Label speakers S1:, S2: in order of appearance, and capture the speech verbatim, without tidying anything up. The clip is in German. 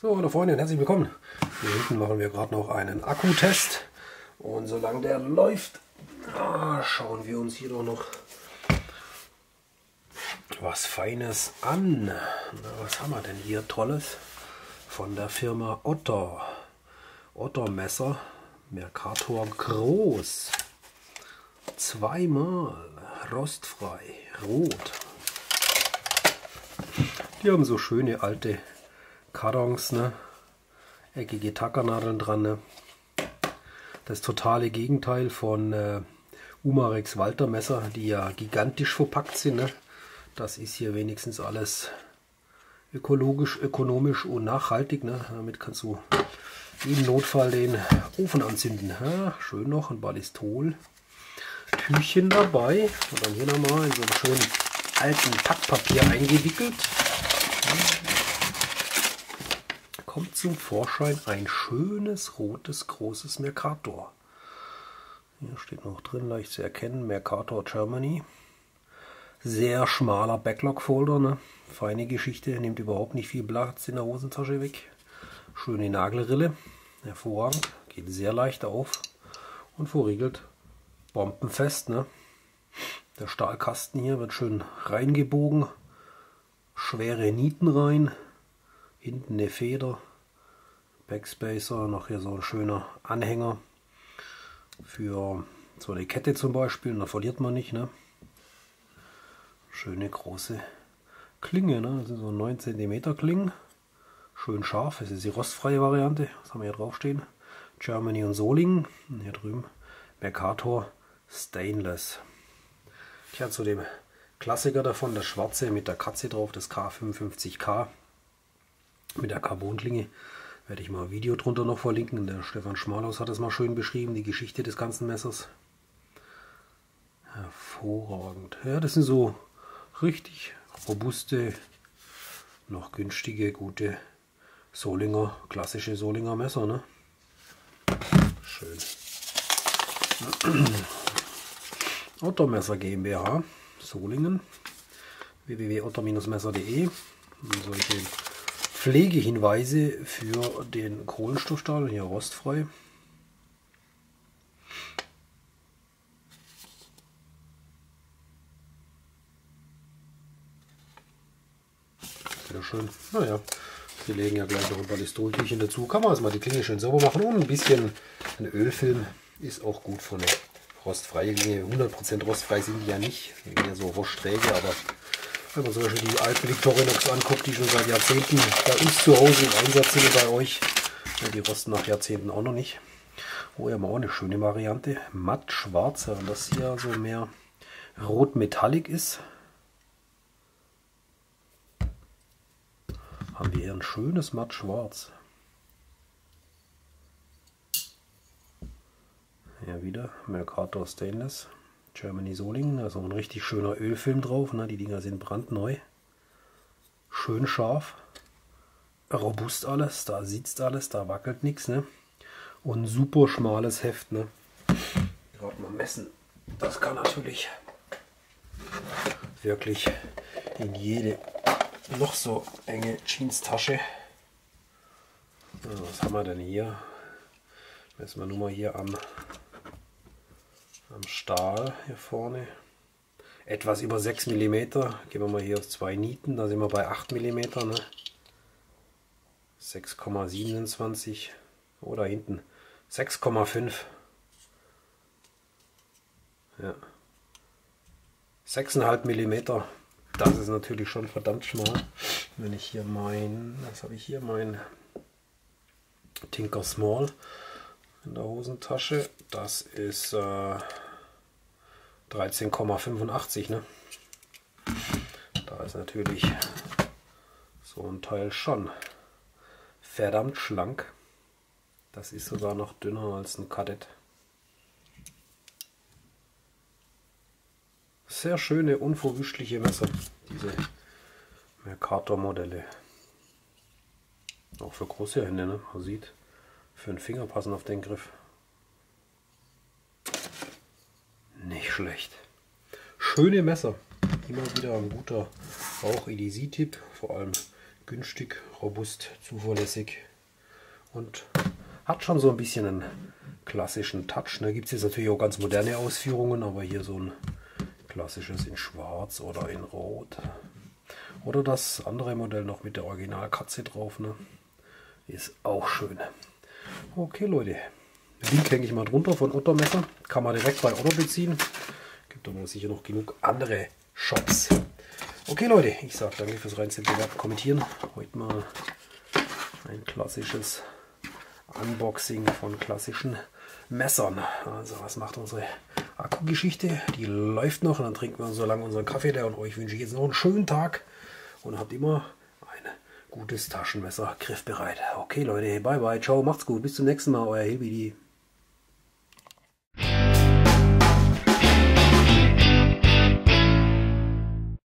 S1: So, hallo Freunde und herzlich willkommen. Hier hinten machen wir gerade noch einen Akkutest. Und solange der läuft, ah, schauen wir uns hier doch noch was Feines an. Na, was haben wir denn hier Tolles? Von der Firma Otter. Otter Messer, Mercator Groß. Zweimal rostfrei, rot. Die haben so schöne alte Kartons, ne? Eckige Tackernadeln dran. Ne? Das totale Gegenteil von äh, Umarex Walter Messer, die ja gigantisch verpackt sind. Ne? Das ist hier wenigstens alles ökologisch, ökonomisch und nachhaltig. Ne? Damit kannst du im Notfall den Ofen anzünden. Ja, schön noch ein Ballistol. Tüchchen dabei und dann hier nochmal in so einem schönen alten Packpapier eingewickelt. Kommt zum Vorschein ein schönes rotes großes Mercator. Hier steht noch drin, leicht zu erkennen, Mercator Germany. Sehr schmaler Backlog-Folder, ne? Feine Geschichte, nimmt überhaupt nicht viel Platz in der Hosentasche weg. Schöne Nagelrille, hervorragend, geht sehr leicht auf und verriegelt bombenfest. Ne? Der Stahlkasten hier wird schön reingebogen, schwere Nieten rein. Hinten eine Feder, Backspacer, noch hier so ein schöner Anhänger für so eine Kette zum Beispiel, da verliert man nicht. Ne? Schöne große Klinge, ne? Das sind so neun Zentimeter Klingen, schön scharf, das ist die rostfreie Variante, was haben wir hier draufstehen? Germany und Solingen, und hier drüben Mercator Stainless. Ich hatte zu dem Klassiker davon, das schwarze mit der Katze drauf, das K fünfundfünfzig K. Mit der Carbonklinge werde ich mal ein Video drunter noch verlinken. Der Stefan Schmalhaus hat es mal schön beschrieben, die Geschichte des ganzen Messers. Hervorragend. Ja, das sind so richtig robuste, noch günstige, gute Solinger, klassische Solinger Messer. Ne? Schön. Ottermesser GmbH, Solingen, w w w punkt otter messer punkt de. Solche Pflegehinweise für den Kohlenstoffstahl, hier rostfrei. Sehr schön. Naja, wir legen ja gleich noch ein Ballistoltüchchen dazu. Kann man erstmal die Klinge schön sauber machen und ein bisschen ein Ölfilm ist auch gut von der rostfreie Klinge. hundert Prozent rostfrei sind die ja nicht, die sind ja so rostträge, aber wenn man zum Beispiel die alten Victorinox anguckt, die schon seit Jahrzehnten bei uns zu Hause im Einsatz sind, bei euch, die rosten nach Jahrzehnten auch noch nicht. Oh, ja, mal auch eine schöne Variante. Matt schwarz, wenn das hier so mehr rot metallic ist, haben wir hier ein schönes matt schwarz. Ja, wieder Mercator Stainless. Germany Solingen, also ein richtig schöner Ölfilm drauf, ne? Die Dinger sind brandneu, schön scharf, robust alles, da sitzt alles, da wackelt nichts, ne? Und ein super schmales Heft, ne? Gerade mal messen, das kann natürlich wirklich in jede noch so enge Jeans-Tasche. Was haben wir denn hier? Messen wir nur mal hier am am Stahl hier vorne. Etwas über sechs Millimeter. Gehen wir mal hier auf zwei Nieten, da sind wir bei acht Millimeter. Ne? sechs Komma siebenundzwanzig. Oder hinten sechs Komma fünf. Ja. sechs Komma fünf Millimeter. Das ist natürlich schon verdammt schmal. Wenn ich hier mein, was habe ich hier, mein Tinker Small in der Hosentasche, das ist äh, dreizehn Komma fünfundachtzig. Ne? Da ist natürlich so ein Teil schon verdammt schlank. Das ist sogar noch dünner als ein Kadett. Sehr schöne, unverwüstliche Messer, diese Mercator Modelle. Auch für große Hände, ne? Man sieht, für den Finger passen auf den Griff. Nicht schlecht. Schöne Messer. Immer wieder ein guter auch E D C-Tipp. Vor allem günstig, robust, zuverlässig und hat schon so ein bisschen einen klassischen Touch. Da gibt es jetzt natürlich auch ganz moderne Ausführungen, aber hier so ein klassisches in Schwarz oder in Rot. Oder das andere Modell noch mit der Originalkatze drauf, ne? Ist auch schön. Okay Leute, Link hänge ich mal drunter von Otto Messer. Kann man direkt bei Otto beziehen. Gibt aber sicher noch genug andere Shops. Okay Leute, ich sage danke fürs Reinziehen, bewerten, kommentieren. Heute mal ein klassisches Unboxing von klassischen Messern. Also was macht unsere Akkugeschichte? Die läuft noch und dann trinken wir so lange unseren Kaffee leer und euch wünsche ich jetzt noch einen schönen Tag und habt immer ein gutes Taschenmesser griffbereit. Okay Leute, bye bye, ciao, macht's gut, bis zum nächsten Mal, euer Hilbidi.